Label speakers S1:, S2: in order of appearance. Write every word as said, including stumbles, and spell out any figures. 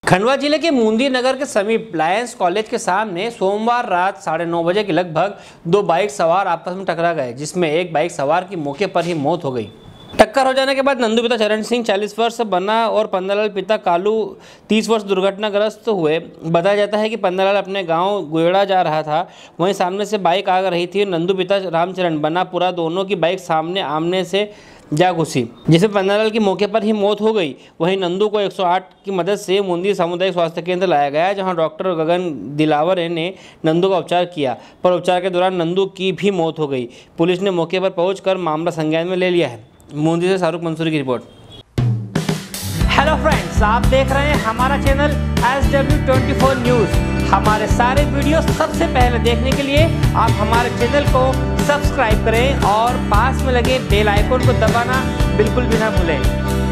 S1: खंडवा जिले के मुंदी नगर के समीप लायंस कॉलेज के सामने सोमवार रात साढ़े नौ बजे के लगभग दो बाइक सवार आपस में टकरा गए, जिसमें एक बाइक सवार की मौके पर ही मौत हो गई। टक्कर हो जाने के बाद नंदू पिता चरण सिंह चालीस वर्ष बना और पंद्रहलाल पिता कालू तीस वर्ष दुर्घटनाग्रस्त हुए। बताया जाता है कि पंद्रहलाल अपने गांव गुएड़ा जा रहा था, वहीं सामने से बाइक आ रही थी। नंदू पिता रामचरण बना पूरा दोनों की बाइक सामने आमने से जा घुसी, जिसमें पंद्रहलाल की मौके पर ही मौत हो गई। वहीं नंदू को एक सौ आठ की मदद से मुंदी सामुदायिक स्वास्थ्य केंद्र लाया गया, जहां डॉक्टर गगन दिलावर ने नंदू का उपचार किया, पर उपचार के दौरान नंदू की भी मौत हो गई। पुलिस ने मौके पर पहुंचकर मामला संज्ञान में ले लिया है। मुंदी से शाहरुख मंसूरी की रिपोर्ट। हेलो फ्रेंड्स, आप देख रहे हैं हमारा channel S W twenty four news. हमारे सारे वीडियो सबसे पहले देखने के लिए आप हमारे चैनल को सब्सक्राइब करें और पास में लगे बेल आइकन को दबाना बिल्कुल भी ना भूलें।